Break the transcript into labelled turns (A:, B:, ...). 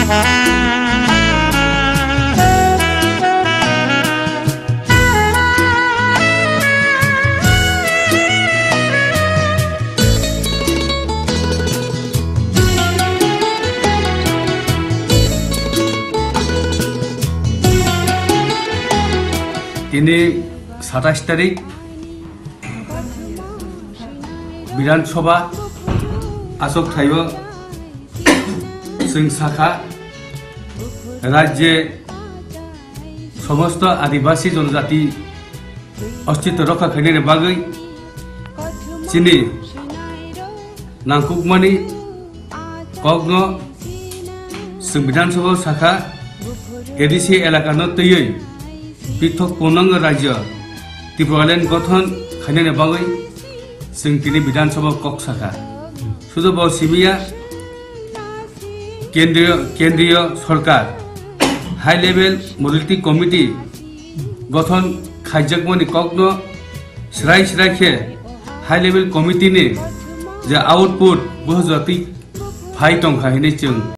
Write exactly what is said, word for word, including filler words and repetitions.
A: ini সাতাশ তারিখ বিধানসভা আসক থাইব जों शाखा राज्य समस्त आदिवासी जनजाति अस्तित्व रक्षा खालामनायनि बागै चिनि नांगौमानि कग्न जों विधानसभा शाखा एडिसि एलाकानो तैयै पृथक पूर्णांग राज्य त्रिपुरालैंड गठन खालामनायनि बागै जों दिनै विधानसभा कक शाखा सुदब सिबिया केंद्रीय केंद्रीय सरकार हाई लेवल मॉडलिटी कमिटी गठन खाजगमनि कग्न स्राय स्रायखे हाई लेवल कमिटी ने जे आउटपुट बहुजाति फाइ दंखायनै जों